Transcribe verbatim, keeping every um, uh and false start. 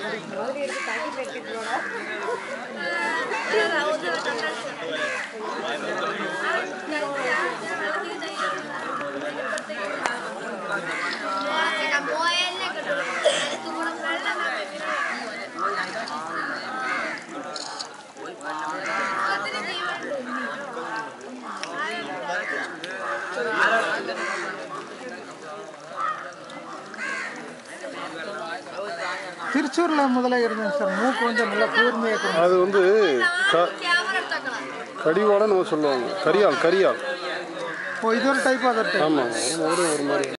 திருச்சூர்ல முதல்ல இருந்தேன் சார். மூக்கு வந்து நல்லா கூர்மையாக. அது வந்து கடிவாட நம்ம சொல்லுவாங்க. கரியால் கரியால். ஓ, இது ஒரு டைப். Other type. ஆமாம், ஒரு ஒரு மாதிரி.